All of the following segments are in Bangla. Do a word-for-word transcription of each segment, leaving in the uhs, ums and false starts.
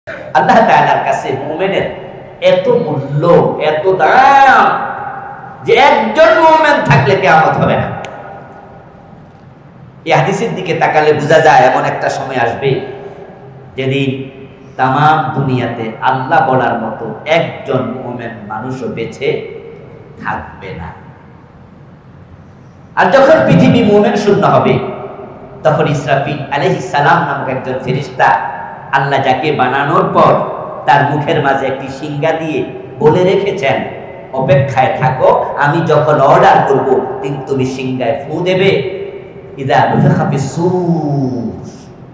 আল্লাহ তাআলার কাছে মুমিনের এত মূল্য, এত দাম যে একজন মুমিন থাকলে কিয়ামত হবে না। এই হাদিসের দিকে তাকালে বোঝা যায় এমন একটা সময় আসবে যেদিন তামাম দুনিয়াতে আল্লাহ বলার মতো একজন মুমিন মানুষও বেঁচে থাকবে না। আর যখন পৃথিবী মুমিন শূন্য হবে তখন ইসরাফিল আলাইহিস সালাম নামক একজন ফেরেশতা আল্লাহ যাকে বানানোর পর তার মুখের মাঝে একটি শিঙ্গা দিয়ে বলে রেখেছেন, অপেক্ষায় থাকো, আমি যখন অর্ডার করব তুমি শিঙ্গায় ফু দেবে। ইযা নুফিখা ফিস-সূর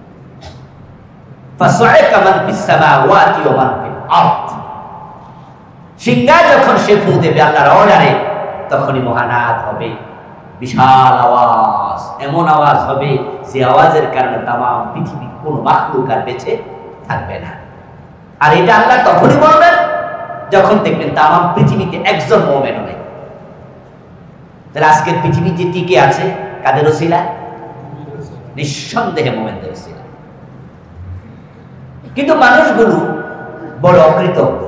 ফাসা'iকা মান ফিস-সামাওয়াতি ওয়া মান ফিল-আরদ। শিঙ্গা যখন সে ফু দেবে আল্লাহর অর্ডারে, তখনই মহানাদ হবে, বিশাল আওয়াজ, এমন আওয়াজ হবে যে আওয়াজের কারণে তামাম পৃথিবীর কোনো মাখলুক আর বেঁচে থাকবে না। আর এটা আল্লাহ তখনই বলবেন যখন দেখবেন তামাম পৃথিবীতে একজন মুমিনও নেই। তাহলে আজকের পৃথিবী যে টিকে আছে কাদের ওসিলা? নিঃসন্দেহে মুমিনদের ওসিলা। কিন্তু মানুষগুলো বড় অকৃতজ্ঞ।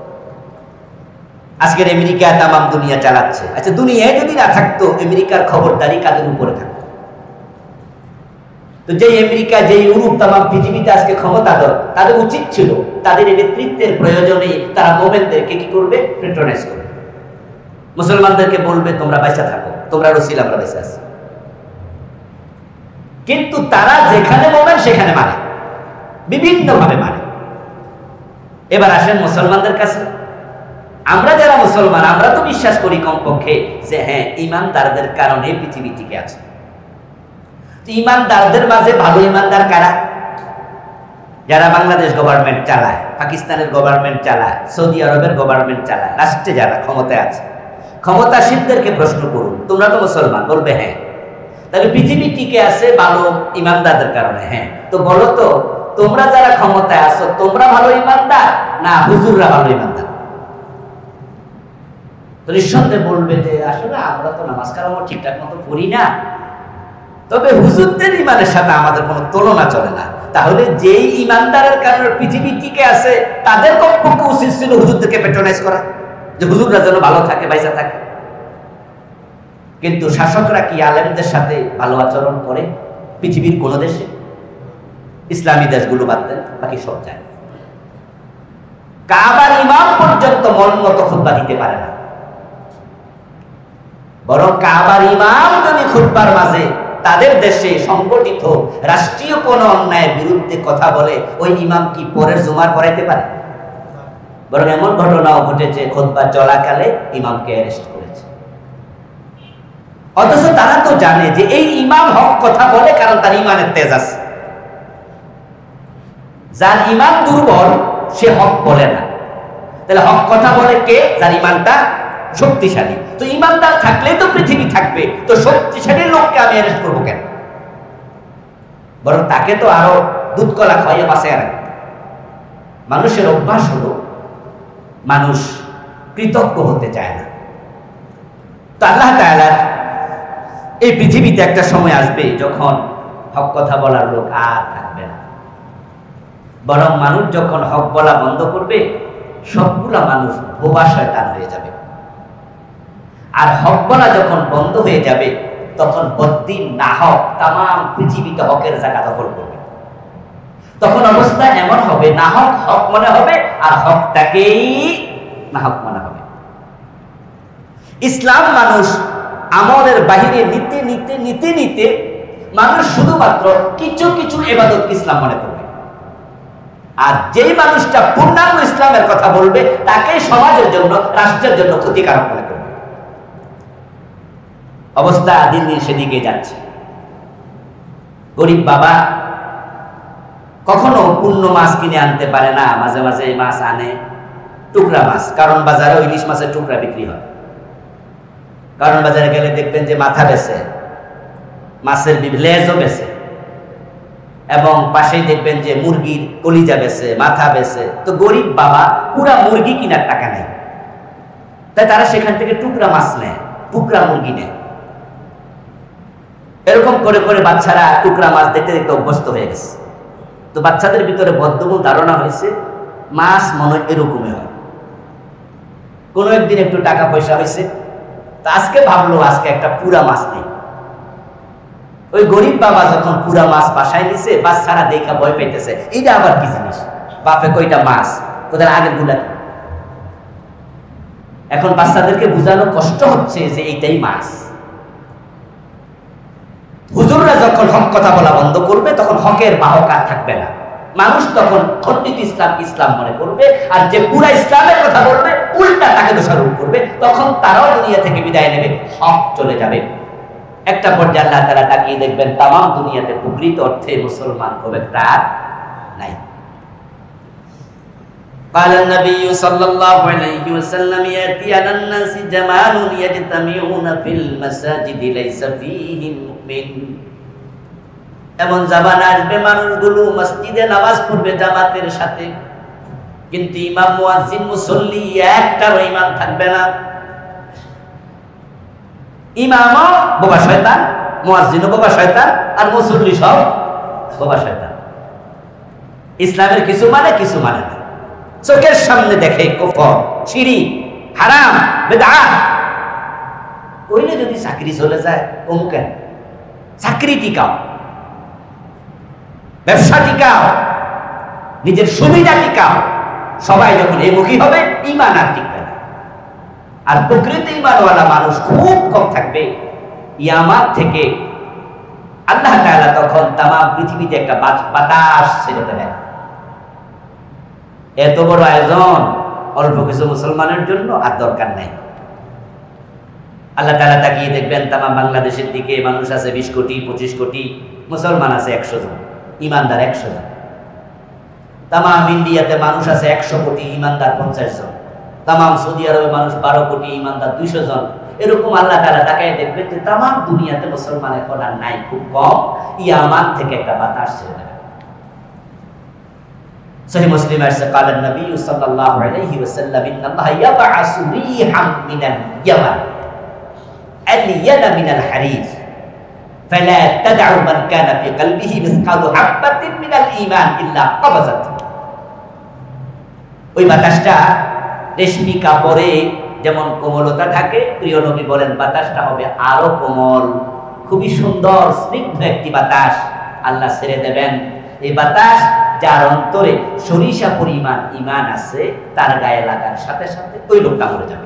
আজকের আমেরিকা তামাম দুনিয়া চালাচ্ছে। আচ্ছা, দুনিয়ায় যদি না থাকতো আমেরিকার খবরদারি কাদের উপরে থাকতো? তো যেই আমেরিকা, যেই ইউরোপ তামাম পৃথিবীতে আজকে ক্ষমতাধর, তাদের উচিত ছিল তাদের এই নেতৃত্বের প্রয়োজনে তারা মুমিনদেরকে কি করবে? প্যাট্রোনাইজ করবে, মুসলমানদেরকে বলবে তোমরা বাইসা থাকো, তোমরা রসিল, আমরা বাইসা আছি। কিন্তু তারা যেখানে মুমিন সেখানে মারে, বিভিন্ন ভাবে মারে। এবার আসেন মুসলমানদের কাছে। আমরা যারা মুসলমান, আমরা তো বিশ্বাস করি কমপক্ষে যে হ্যাঁ, ইমানদারদের কারণে পৃথিবী টিকে আছে। ইমানদারদের মাঝে ভালো ইমানদার কারা? যারা বাংলাদেশ গভর্নমেন্ট চালায়, পাকিস্তানের গভর্নমেন্ট চালায়, সৌদি আরবের গভর্নমেন্ট চালায়, রাষ্ট্রে যারা ক্ষমতায় আছে, ক্ষমতাসীনদেরকে প্রশ্ন করুন, তোমরা তো মুসলমান, বলবে হ্যাঁ। তাহলে পৃথিবী টিকে আছে ভালো ইমানদারদের কারণে। হ্যাঁ, তো বলো তো তোমরা যারা ক্ষমতায় আছো, তোমরা ভালো ইমানদার না হুজুররা ভালো ইমানদার? তো নিঃসন্দেহে বলবে যে আসলে আমরা তো নামাজ কালাম ঠিকঠাক মতো পড়ি না, তবে হুজুরদের ইমানের সাথে আমাদের কোনো তুলনা চলে না। তাহলে যেই ইমানদারের কারণে পৃথিবী টিকে আছে, তাদের কমপক্ষে উচিত ছিল হুজুরদেরকে প্যাট্রোনাইজ করা, যে হুজুররা যেন ভালো থাকে, বাইসা থাকে। কিন্তু শাসকরা কি আলেমদের সাথে ভালো আচরণ করে পৃথিবীর কোন দেশে? ইসলামী দেশগুলো বাদ দেন, বাকি সব যায়। কাবার ইমাম পর্যন্ত মন মতো খুতবা দিতে পারে না। বরং কাবার ইমাম যদি খুতবার মাঝে তাদের দেশে সংগঠিত রাষ্ট্রীয় কোন অন্যায়ের বিরুদ্ধে কথা বলে, ওই ইমাম কি পরের জুমার পড়াইতে পারে? বরং এমন ঘটনাও ঘটেছে খুতবা চলাকালে ইমামকে অ্যারেস্ট করেছে। অথচ তারা তো জানে যে এই ইমাম হক কথা বলে, কারণ তার ইমানের তেজ আছে। যার ইমান দুর্বল সে হক বলে না। তাহলে হক কথা বলে কে? যার ইমানটা শক্তিশালী। তো ইমানদার থাকলেই তো পৃথিবী থাকবে, তো শক্তিশালী লোককে আমি অ্যারেস্ট করবো কেন? বরং তাকে তো আরো দুধ কলা খাইয়ে বাঁচায় রাখবে। মানুষের অভ্যাস হলো মানুষ কৃতজ্ঞ হতে চায় না। তো আল্লাহ তাআলা এই পৃথিবীতে একটা সময় আসবে যখন হক কথা বলার লোক আর থাকবে না। বরং মানুষ যখন হক বলা বন্ধ করবে, সবগুলা মানুষ বোবা শয়তান হয়ে যাবে। আর হক বলা যখন বন্ধ হয়ে যাবে, তখন বদ্দিন না হক তামাম পৃথিবীতে হকের জায়গা দখল করবে। তখন অবস্থা এমন হবে, না হক হক মনে হবে, আর হকটাকেই না হক মনে হবে। ইসলাম মানুষ আমলের বাহিরে নিতে নিতে নিতে নিতে মানুষ শুধুমাত্র কিছু কিছু ইবাদত ইসলাম মনে করবে। আর যেই মানুষটা পূর্ণাঙ্গ ইসলামের কথা বলবে, তাকে সমাজের জন্য, রাষ্ট্রের জন্য ক্ষতিকারক মনে করবে। অবস্থা দিন দিন সেদিকে যাচ্ছে। গরিব বাবা কখনো পূর্ণ মাছ কিনে আনতে পারে না, মাঝে মাঝে মাছ আনে টুকরা মাছ, কারণ বাজারে ইলিশ মাছের টুকরা বিক্রি হয়। কারণ বাজারে গেলে দেখবেন যে মাথা বেচে, মাছের লেজও বেচে, এবং পাশেই দেখবেন যে মুরগির কলিজা বেচে, মাথা বেচে। তো গরিব বাবা পুরা মুরগি কিনার টাকা নেই, তাই তারা সেখান থেকে টুকরা মাছ নেয়, টুকরা মুরগি নেয়। এরকম করে করে বাচ্চারা টুকরা মাছ দেখতে দেখতে অভ্যস্ত হয়ে গেছে। তো বাচ্চাদের ভিতরে বদ্ধমূল ধারণা হয়েছে মাছ মনে এরকমই হয়। কোনো একদিন একটু টাকা পয়সা হয়েছে, তো আজকে ভাবলো আজকে একটা পুরা মাছ নেই। ওই গরিব বাবা যখন পুরা মাছ বাসায় নিছে, বাচ্চারা দেখা ভয় পাইতেছে, এইটা আবার কি জিনিস? বাপে কইটা মাছ, ওদের আগের গুলা কি? এখন বাচ্চাদেরকে বোঝানো কষ্ট হচ্ছে যে এইটাই মাছ। হুজুররা যখন হক কথা বলা বন্ধ করবে, তখন হকের বাহক আর থাকবে না। মানুষ তখন খণ্ডিত ইসলাম ইসলাম মনে করবে, আর যে পুরা ইসলামের কথা বলবে উল্টা তাকে দোষারোপ করবে, তখন তারাও দুনিয়া থেকে বিদায় নেবে, হক চলে যাবে। একটা পর্যায়ে আল্লাহ তাআলা তাকিয়ে দেখবেন তামাম দুনিয়াতে প্রকৃত অর্থে মুসলমান খুব একটা নাই। قال النبي صلى الله عليه وسلم يأتي على الناس زمان يجتمعون في المساجد ليس فيهم مؤمن। এমন জামানা আসবে মানুষগুলো মসজিদে নামাজ পড়বে জামাতের সাথে, কিন্তু ইমাম মুয়াজ্জিন মুসল্লি একটারও ইমান থাকবে না। ইমামও বোবা শয়তান, মুয়াজ্জিনও বোবা শয়তান, আর মুসল্লি সব বোবা শয়তান। ইসলামের কিছু মানে কিছু মানে না। চোখের সামনে দেখে কুফর, শিরক, হারাম, বিদআত, কইলে যদি চাকরি চলে যায় অমুকেন চাকরি টিকাও, ব্যবসা টিকাও, নিজের সুবিধা টিকাও, সবাই যখন এমুখী হবে ঈমান আর টিকবে না। আর প্রকৃত ঈমানওয়ালা মানুষ খুব কম থাকবে। কিয়ামত থেকে আল্লাহ তাআলা তখন তামাম পৃথিবীতে একটা বাতাস ছেড়ে দেবেন। এত বড় আয়োজন অল্প কিছু মুসলমানের জন্য আর দরকার নাই। আল্লাহ তাআলা তাকিয়ে দেখবেন তামাম বাংলাদেশের দিকে মানুষ আছে বিশ কোটি পঁচিশ কোটি, মুসলমান আছে একশো জন, ইমানদার একশো জন। তামাম ইন্ডিয়াতে মানুষ আছে একশো কোটি, ইমানদার পঞ্চাশ জন। তামাম সৌদি আরবে মানুষ বারো কোটি, ইমানদার দুইশো জন। এরকম আল্লাহ তাআলা তাকায় দেখবেন যে তামাম দুনিয়াতে মুসলমান এখন আর নাই, খুব কম। কিয়ামত থেকে একটা বাতাস ছেড়ে দেবে। সহিহ মুসলিম আছে قال النبي صلى الله عليه وسلم ان الله يبعث ريحا من اليمن الين من الحرير فلا تدع من كان في قلبه مثقال حبة من الإيمان إلا قبضت। ওই বাতাসটা রেশমি কাপড়ে যেমন কোমলতা থাকে, প্রিয় নবী বলেন বাতাসটা হবে আরো কোমল, খুবই সুন্দর স্নিগ্ধ একটি বাতাস আল্লাহ ছেড়ে দেবেন। এই বাতাস যার অন্তরে সরিষা পরিমাণ ঈমান আছে, তার গায়ে লাগার সাথে সাথে ওই লোকটা মরে যাবে।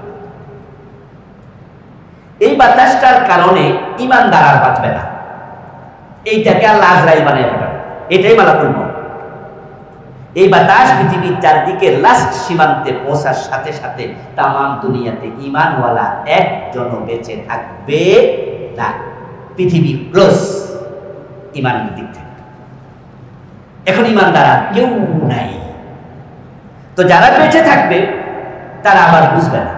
এই বাতাসটার কারণে ঈমানদার আর বাঁচবে না। এইটাকে আল্লাহ আজরাইল বানিয়ে পাঠাবে, এটাই মালাকুল মউত। এই বাতাস পৃথিবীর চারদিকে লাস্ট সীমান্তে পৌঁছার সাথে সাথে তামাম দুনিয়াতে ঈমানওয়ালা একজনও বেঁচে থাকবে না। পৃথিবী ক্লোজ ঈমানের দিক থেকে। এখন ঈমানদার কেউ নাই। তো যারা বেঁচে থাকবে তারা আবার বুঝবে না।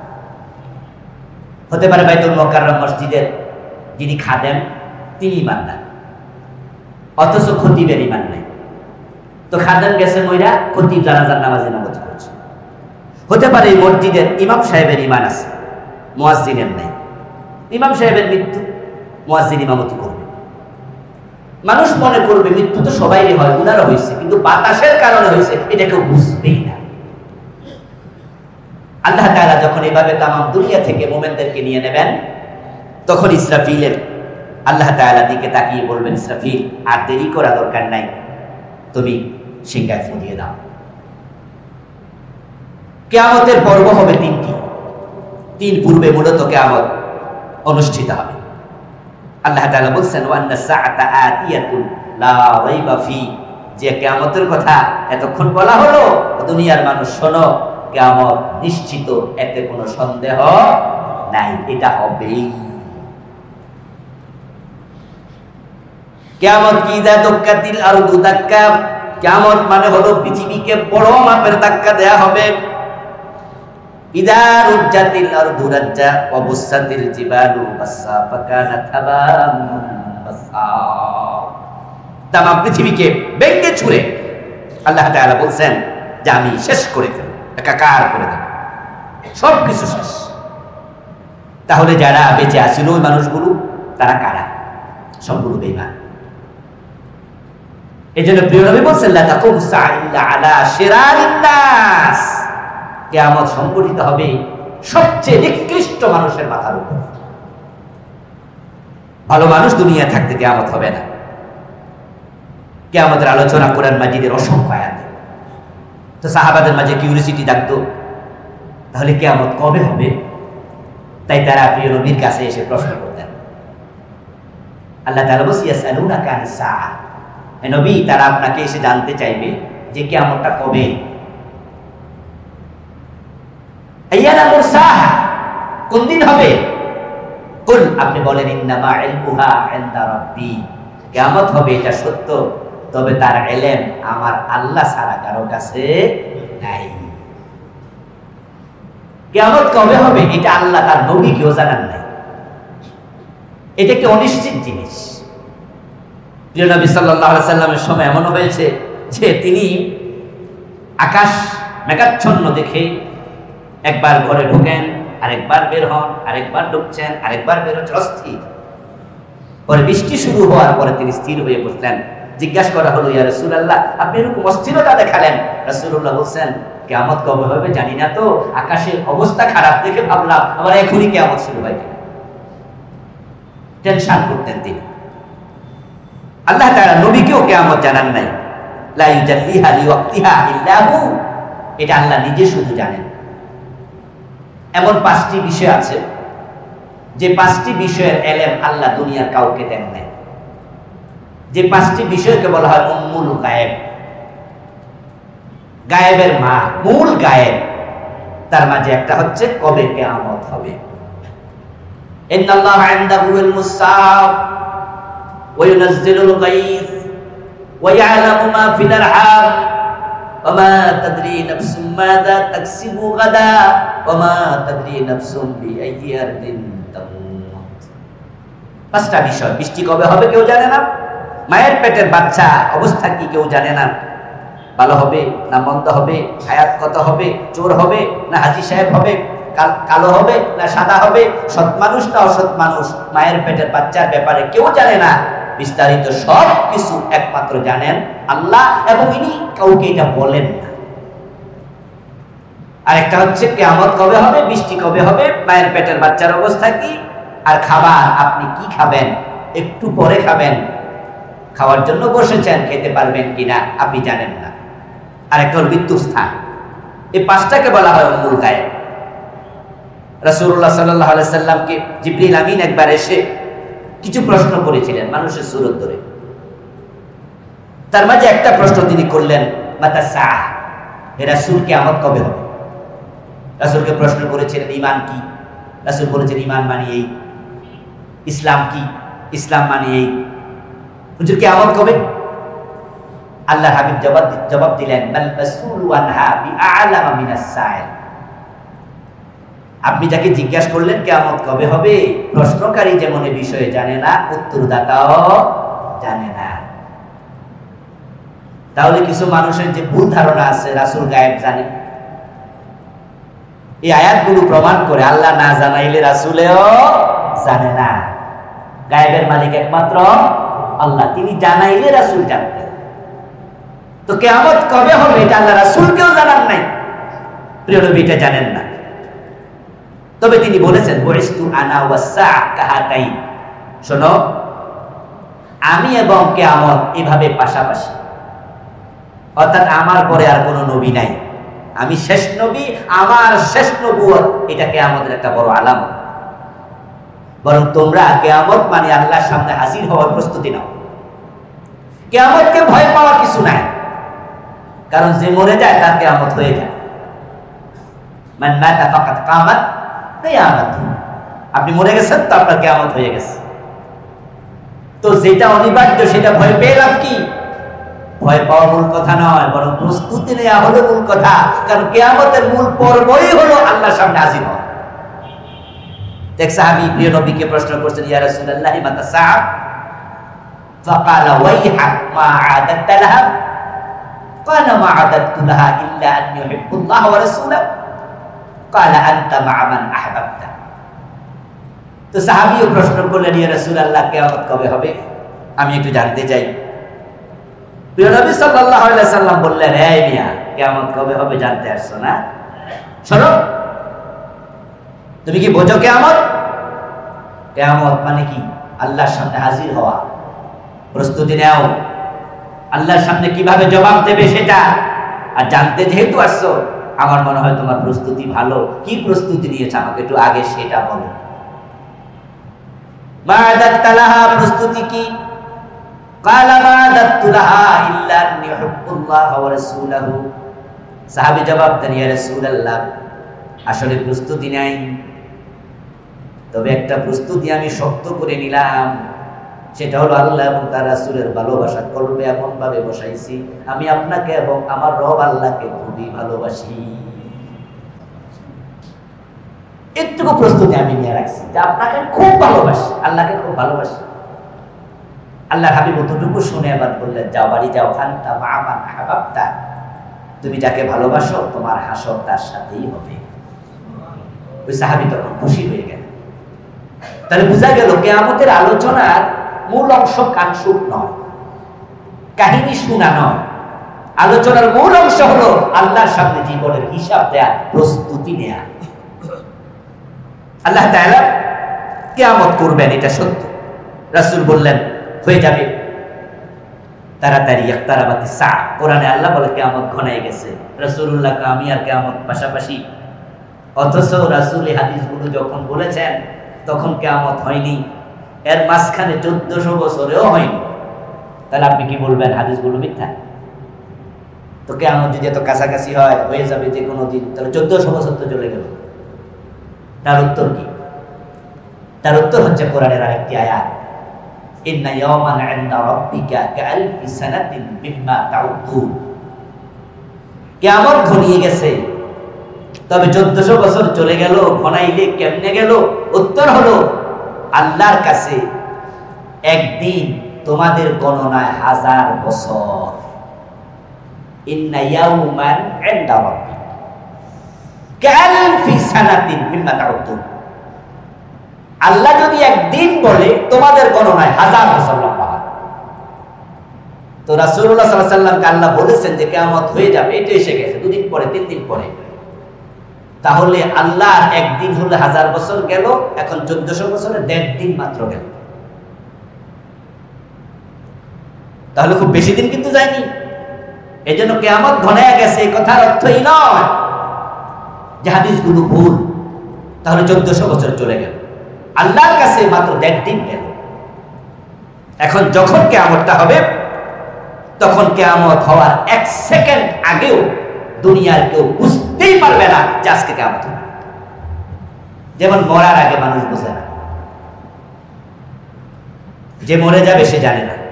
হতে পারে বাইতুল মুকাররম মসজিদের যিনি খাদেম তিনি ঈমানদার, অথচ খতিবের ঈমান নাই। তো খাদেম গেছে মইরা, খতিব জানাজার নামাজে নামাজ করছে। হতে পারে এই মসজিদের ইমাম সাহেবের ঈমান আছে, মুয়াজ্জিনের নাই। ইমাম সাহেবের মৃত্যু, মুয়াজ্জিন ইমামতি করবে। মানুষ মনে করবে মৃত্যু তো সবাইরই হয়, উনারও হয়েছে, কিন্তু বাতাসের কারণে হয়েছে এটা কেউ বুঝবেই না। আল্লাহ তাআলা যখন এইভাবে তামাম দুনিয়া থেকে মুমিনদেরকে নিয়ে নেবেন, তখন ইসরাফিলের আল্লাহ তাআলা দিকে তাকিয়ে বলবেন, ইসরাফিল আর দেরি করা দরকার নাই, তুমি সিংহায় ফু দিয়ে দাও। কিয়ামতের পর্ব হবে তিনটি। তিন পূর্বে মূলত কিয়ামত অনুষ্ঠিত হবে। আল্লাহ তাআলা বলছেন ওয়ান্না সাআতা আতিয়াতুন লা রাইবা ফি, যে কিয়ামতের কথা এতক্ষণ বলা হলো, দুনিয়ার মানুষ শোনো, কিয়ামত নিশ্চিত, এতে কোনো সন্দেহ নাই, এটা হবেই। কিয়ামত কি যা দক্কাতিল আরদু দাক্কা, কিয়ামত মানে হলো পৃথিবীকে বড় মাপের ধাক্কা দেয়া হবে। ইদা রুজ্জাতিল আরদু রাজ্জা ওয়া বুসাতিল জিবালু বাসসা ফাকানাত হাবাম বাসসা, তামাম পৃথিবীকে ভেঙে ছুঁড়ে আল্লাহ তাআলা বলছেন যে আমি শেষ করে ফেলব, একাকার করে দেব, সব কিছু শেষ। তাহলে যারা বেঁচে আছিল ওই মানুষগুলো, তারা কারা? সবগুলো বেঈমান। এজন্য প্রিয় নবী বলেছেন লা তাকুম সা ইল্লা আলা শিরারিন নাস, কিয়ামত সংঘটিত হবে সবচেয়ে নিকৃষ্ট মানুষের মাথার উপর। ভালো মানুষ দুনিয়া থাকতে কিয়ামত হবে না। কিয়ামতের আলোচনা কোরআন মাজিদের অসংখ্য আয়াত। তো সাহাবাদের মাঝে কিউরিসিটি থাকতো, তাহলে কিয়ামত কবে হবে? তাই তারা প্রিয় নবীর কাছে এসে প্রশ্ন করতেন। আল্লাহ তাআলা বলেন ইয়াসআলুনাকা আনিস সাআহ, হে নবী তারা আপনাকে এসে জানতে চাইবে যে কিয়ামতটা কবে। আইয়ানা মুরসাহা, কোন দিন হবে? কুল, আপনি বলেন ইন্নামা ইলমুহা ইনদা রাব্বি, কিয়ামত হবে এটা সত্য, তবে তার ইলম আমার আল্লাহ ছাড়া কারো কাছে নাই। কিয়ামত কবে হবে এটা আল্লাহ তার নবীকেও জানান নাই। এটা একটা অনিশ্চিত জিনিস। প্রিয় নবী সাল্লাল্লাহু আলাইহি সাল্লামের সময় এমন হয়েছে যে তিনি আকাশ মেঘাচ্ছন্ন দেখে একবার ঘরে ঢোকেন, আরেকবার বের হন, আরেকবার ঢুকছেন, আরেকবার বের হচ্ছেন, অস্থির। পরে বৃষ্টি শুরু হওয়ার পরে তিনি স্থির হয়ে বসলেন। জিজ্ঞাসা করা হলো, ইয়া রাসূলুল্লাহ আপনি এরকম অস্থিরতা দেখালেন। রাসূলুল্লাহ বলছেন কিয়ামত কবে হবে জানি না তো, আকাশের অবস্থা খারাপ দেখে ভাবলাম আবার এখনই কিয়ামত শুরু হয় কিনা। টেনশন করতেন তিনি। আল্লাহ তাআলা নবীকেও কিয়ামত জানান নাই। লা ইউজাল্লিহা লিওয়াক্তিহা ইল্লা হু, এটা আল্লাহ নিজে শুধু জানেন। এমন পাঁচটি বিষয় আছে যে পাঁচটি বিষয়ের ইলম আল্লাহ দুনিয়ার কাউকে দেন নাই। যে পাঁচটি বিষয়কে বলা হয় উম্মুল গায়েব, গায়েবের মা, মূল গায়েব। তার মাঝে একটা হচ্ছে কবে কিয়ামত হবে। ইন্নাল্লাহা ইনদাহু ইলমুস সাআ ওয়া ইউনাজ্জিলুল গায়থ ওয়া ইয়ালামু মা ফিল আরহাম ওয়া মা তাদরি নাফসুম মাযা তাকসিবু গাদা ওয়া মা তাদরি নাফসুম বিআইয়ি আরদিন তামুত। পাঁচটা বিষয়। বৃষ্টি কবে হবে কেউ জানে না, মায়ের পেটের বাচ্চা অবস্থা কি কেউ জানে না, ভালো হবে না মন্দ হবে, হায়াত কত হবে, চোর হবে না হাজি সাহেব হবে, কালো হবে না সাদা হবে, সৎ মানুষ না অসৎ মানুষ, মায়ের পেটের বাচ্চার ব্যাপারে কেউ জানে না। বিস্তারিত সব কিছু একমাত্র জানেন আল্লাহ, এবং ইনি কাউকে এটা বলেন না। আরেকটা হচ্ছে কিয়ামত কবে হবে, বৃষ্টি কবে হবে, মায়ের পেটের বাচ্চার অবস্থা কি, আর খাবার আপনি কি খাবেন, একটু পরে খাবেন, খাওয়ার জন্য বসেছেন, খেতে পারবেন কিনা আপনি জানেন না। আরেকটা হল মৃত্যুর স্থান। এই পাঁচটাকে বলা হয় উম্মুল গায়েব। রাসূলুল্লাহ সাল্লাল্লাহু আলাইহি সাল্লামকে জিবরিল আমিন একবার এসে কিছু প্রশ্ন করেছিলেন মানুষের সুরত ধরে। তার মাঝে একটা প্রশ্ন তিনি করলেন, মাতা সাআহ, হে রাসূল কিয়ামত কবে হবে? রাসূলকে প্রশ্ন করেছিলেন ঈমান কি? রাসূল বলেছেন ঈমান মানে এই। ইসলাম কি? ইসলাম মানে এই। হুজুর কিয়ামত কবে? আল্লাহ হাবিব জবাব জবাব দিলেন, বাল মাসউলু আনহা বিআলামা মিনাস সাইল। আপনি যাকে জিজ্ঞাসা করলেন কিয়ামত কবে হবে, প্রশ্নকারী যেমন এই বিষয়ে জানে না, উত্তরদাতাও জানে না। তাহলে কিছু মানুষের যে ভুল ধারণা আছে রাসূল গায়েব জানে, এই আয়াতগুলো প্রমাণ করে আল্লাহ না জানাইলে রাসূলেও জানে না। গায়েবের মালিক একমাত্র আল্লাহ, তিনি জানাইলে রাসূল জানতেন। তো কিয়ামত কবে হবে এটা আল্লাহ রাসূলকেও জানান নাই, প্রিয় নবী এটা জানেন না। তবে তিনি বলেছেন বুইস্তু আনা ওয়াস সাআ কাহাতাই, শোনো আমি এবং কিয়ামত এভাবে পাশাপাশি, অর্থাৎ আমার পরে আর কোনো নবী নাই, আমি শেষ নবী, আমার শেষ নবুয়ত, এটা কিয়ামতের একটা বড় আলামত। বরং তোমরা কিয়ামত মানে আল্লাহর সামনে হাজির হওয়ার প্রস্তুতি নাও। কিয়ামতকে ভয় পাওয়ার কিছু নাই, কারণ যে মরে যায় তার কিয়ামত হয়ে যায়। মান মাতা ফাকাত কামাত কিয়ামত, আপনি মরে গেছেন তো আপনার কিয়ামত হয়ে গেছে। তো যেটা অনিবার্য সেটা ভয় পেয়ে লাভ কি? ভয় পাওয়া মূল কথা নয়, বরং প্রস্তুতি নেওয়া হলো মূল কথা। কারণ কিয়ামতের মূল পর্বই হলো আল্লাহর সামনে হাজির হওয়া। এক সাহাবী প্রিয় নবীকে প্রশ্ন করছেন, ইয়া রাসূলুল্লাহ মাতা সাআ? ফাকালা ওয়াইহাক মা আদাত্তা লাহা? ক্বালা মা আদাত্তু লাহা ইল্লা আন ইউহিব্বুল্লাহ ওয়া রাসূলুহু। ক্বালা আনতা মা মান আহবাবতা। তো সাহাবীও প্রশ্ন করলেন, ইয়া রাসূলুল্লাহ কিয়ামত কবে হবে? আমি একটু জানতে চাই। প্রিয় নবী সাল্লাল্লাহু আলাইহি সাল্লাম বললেন, এই মিয়া, কিয়ামত কবে হবে জানতে আসছো না? শোনো, তুমি কি বোঝো কিয়ামত? কিয়ামত মানে কি? আল্লাহর সামনে হাজির হওয়া। প্রস্তুতি নাও, আল্লাহর সামনে কিভাবে জবাব দেবে সেটা। আর জানতে যেহেতু আসছো, আমার মনে হয় তোমার প্রস্তুতি ভালো। কি প্রস্তুতি নিয়েছে আমাকে একটু আগে সেটা বলো। মা'দাত্তালাহা, প্রস্তুতি কি? ক্বালা মা'দাত্তুলাহা ইল্লা আন্নী উহিব্বুল্লাহ ওয়া রাসূলাহু। সাহাবী জবাব দেন, ইয়া রাসূলুল্লাহ, আসলে প্রস্তুতি নাই, তবে একটা প্রস্তুতি আমি শক্ত করে নিলাম, সেটা হলো আল্লাহ এবং তার রাসূলের ভালোবাসা কলবে এমন ভাবে বসাইছি, আমি আপনাকে এবং আমার রব আল্লাহকে খুবই ভালোবাসি। এটুকু প্রস্তুতি আমি নিয়ে রাখছি যে আপনাকে খুব ভালোবাসি, আল্লাহকে খুব ভালোবাসি। আল্লাহর হাবিব অতটুকু শুনে আবার বললেন, যাও বাড়ি যাও, আনতা মা'a মান আহবাবতা, তুমি যাকে ভালোবাসো তোমার হাসর তার সাথেই হবে। ওই সাহাবী তখন খুশি হয়ে গেল। তাহলে বোঝা গেল কিয়ামতের আলোচনার মূল অংশ কানসুক নয়, কাহিনী শোনা নয়। আলোচনার মূল অংশ হলো আল্লাহর সামনে জীবনের হিসাব দেয়া, প্রস্তুতি নেয়া। আল্লাহ তাআলা কিয়ামত করবেন, এটা সত্য। রাসূল বললেন হয়ে যাবে তাড়াতাড়ি, ইকতারাবাতিস সাআ। কোরআনে আল্লাহ বলে কিয়ামত ঘনায় গেছে। রাসূলুল্লাহ কে আমি আর কিয়ামত পাশাপাশি, অথচ রাসূল এই হাদিসগুলো যখন বলেছেন তখন কিয়ামত হয়নি, এর মাঝখানে চোদ্দশো বছরেও হয়নি। তাহলে আপনি কি বলবেন হাদিসগুলো মিথ্যা? তো কিয়ামত যদি এত কাছাকাছি হয়, হয়ে যাবে যে কোনো দিন, তাহলে চোদ্দশো বছর তো চলে গেল। তার উত্তর কি? তার উত্তর হচ্ছে কোরআনের আরেকটি আয়াত, ইন্না ইয়াওমান ইনদা রাব্বিকা কাআলফি সানাতিন মিম্মা তাউদ্দুন। কিয়ামত ঘনিয়ে গেছে, তবে চোদ্দশো বছর চলে গেল, ঘনাইলে কেমনে গেল? উত্তর হলো আল্লাহর কাছে একদিন তোমাদের গণনায় হাজার বছর। ইন্না ইয়াওমান ইনদা রাব্বিকা কাআলফি সানাতিন মিম্মা তাউদ্দুন। আল্লাহ যদি একদিন বলে তোমাদের গণনায় হাজার বছর লম্বা। তো রাসূলুল্লাহ সাল্লাল্লাহু আলাইহি ওয়াসাল্লামকে আল্লাহ বলেছেন যে কিয়ামত হয়ে যাবে, এটা এসে গেছে, দুদিন পরে, তিন দিন পরে। তাহলে আল্লাহর একদিন হলে হাজার বছর গেল, এখন চোদ্দশো বছরে দেড় দিন মাত্র গেল। তাহলে খুব বেশি দিন কিন্তু যায়নি। এই জন্য কিয়ামত ঘনায় গেছে এই কথার অর্থ এই নয় যে হাদিসগুলো ভুল, তাহলে চোদ্দশো বছর চলে গেল। আল্লাহর কাছে মাত্র দেড় দিন গেল। এখন যখন কিয়ামতটা হবে, তখন কিয়ামত হওয়ার এক সেকেন্ড আগেও দুনিয়ার কেউ বুঝতেই পারবে না যে আজকে কিয়ামত হবে। যেমন মরার আগে মানুষ বোঝে না, যে মরে যাবে সে জানে না।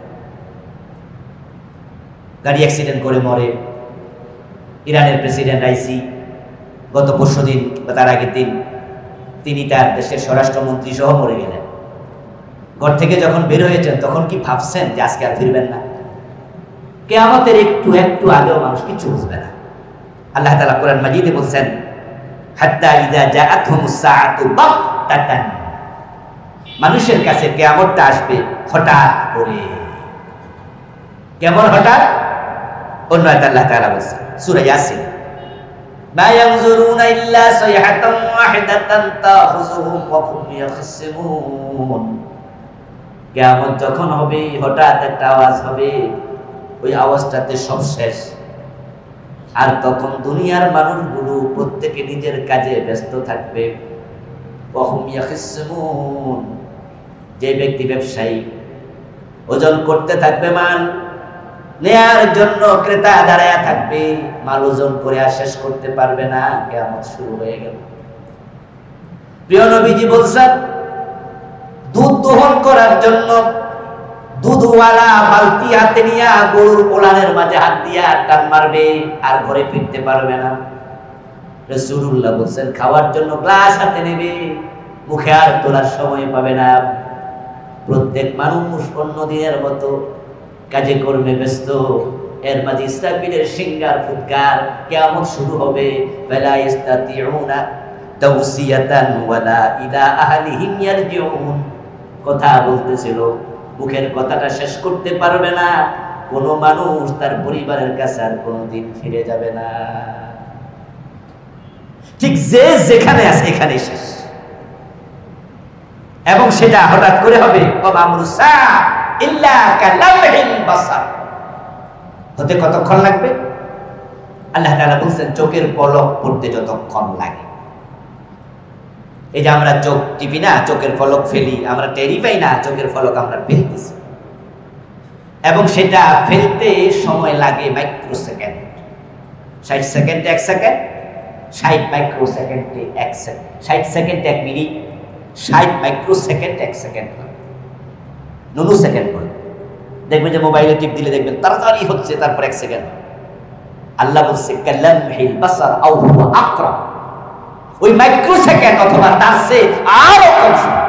গাড়ি অ্যাক্সিডেন্ট করে মরে ইরানের প্রেসিডেন্ট রাইসি, গত পরশু দিন বা তার আগের দিন তিনি তার দেশের স্বরাষ্ট্রমন্ত্রী সহ মরে গেলেন। ঘর থেকে যখন বের হয়েছেন তখন কি ভাবছেন যে আজকে আর ফিরবেন না? কিয়ামতের একটু একটু আগেও মানুষ কিছু বুঝবে না। আল্লাহ তাআলা কোরআন মাজিদে বলছেন, হাত্তা ইযা জাআতহুমুস সাআতু বাগতাতান, মানুষের কাছে কিয়ামতটা আসবে হঠাৎ করে। কেমন হঠাৎ? অন্য আয়াতে আল্লাহ তাআলা বলছেন, সূরা ইয়াসিন, মা ইয়ানজুরুনা ইল্লা সাইহাতান ওয়াহিদাতান তাখুযুহুম ওয়া হুম ইয়াখসিমুন। কিয়ামত যখন হবে হঠাৎ একটা আওয়াজ হবে, ওই আওয়াজটাতে সব শেষ। আর তখন দুনিয়ার মানুষগুলো প্রত্যেকে নিজের কাজে ব্যস্ত থাকবে। ওয়া হুম ইয়াখসিমুন, যে ব্যক্তি ব্যবসায়ী ওজন করতে থাকবে মাল, নেয়ার জন্য ক্রেতা দাঁড়ায়া থাকবে, মাল ওজন করে আর শেষ করতে পারবে না, কিয়ামত শুরু হয়ে গেল। প্রিয় নবীজি বলছেন, দুধ দহন করার জন্য দুধওয়ালা বালতি হাতে নিয়ে গরুর ওলানের মাঝে হাত দিয়া টান মারবে, আর ঘরে ফিরতে পারবে না। রাসূলুল্লাহ বলছেন, খাওয়ার জন্য গ্লাস হাতে নেবে, মুখে আর তোলার সময় পাবে না। প্রত্যেক মানুষ অন্য দিনের মতো কাজে কর্মে ব্যস্ত। এর মাঝে ইসরাফিলের সিঙ্গার ফুৎকার, কিয়ামত শুরু হবে। ফালা ইস্তাতিউনা তাওসিয়াতান ওয়ালা ইলা আহলিহিম ইয়ারজিউন। কথা বলতেছিল, মুখের কথাটা শেষ করতে পারবে না, কোনো মানুষ তার পরিবারের কাছে আর কোনোদিন ফিরে যাবে না। ঠিক যে যেখানে আছে এখানেই শেষ, এবং সেটা হঠাৎ করে হবে। হতে কতক্ষণ লাগবে? আল্লাহ তাআলা বলছেন চোখের পলক পড়তে যতক্ষণ লাগে। এই যে আমরা চোখ টিপি না, চোখের পলক ফেলি, আমরা টেরি পাই না চোখের পলক আমরা ফেলতেছি, এবং সেটা ফেলতে সময় লাগে মাইক্রো সেকেন্ড। ষাট সেকেন্ডে এক সেকেন্ড, ষাট মাইক্রো সেকেন্ডে এক সেকেন্ড, ষাট সেকেন্ডে এক মিনিট, ষাট মাইক্রো সেকেন্ড এক সেকেন্ড, নুনু সেকেন্ড করে দেখবেন যে মোবাইলে টিপ দিলে দেখবেন তাড়াতাড়ি হচ্ছে, তারপর এক সেকেন্ড। আল্লাহ বলছে কাল্লামহিল বাসার আও হুয়া আকরাব, ওই মাইক্রো সেকেন্ড অথবা তার চেয়ে আরো কম সময়।